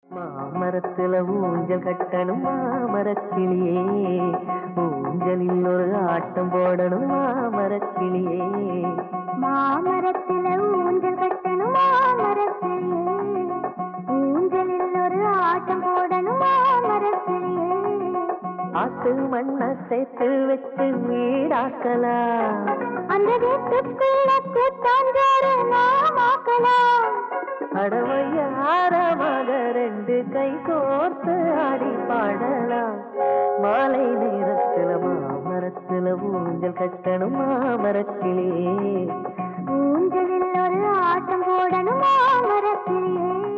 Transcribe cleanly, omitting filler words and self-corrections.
மாமரத்துல ஊஞ்சல் கட்டணும் மாமரக்கிளியே, ஊஞ்சலில் ஒரு ஆட்டம் போடணும் மாமரக்கிளியே. மாமரத்துல ஊஞ்சல் கட்டணும் மாமரக்கிளியே, ஊஞ்சலில் ஒரு ஆட்டம் போடணும் மாமரக்கிளியே. ஆட்டு மண்ண சேர்த்து வச்சு வீடாக்கலாம், அந்த வீட்டுக்குள்ள கூத்தாஞ்சாறு நாமாக்கலாம். அடவையாரமாக ரெண்டு கை கோர்த்து ஆடி பாடலாம். மாலை நேரத்துல மாமரத்துல ஊஞ்சல் கட்டணும் மாமரக்கிளியே, ஊஞ்சலில் ஒரு ஆட்டம் போடணும் மாமரக்கிளியே.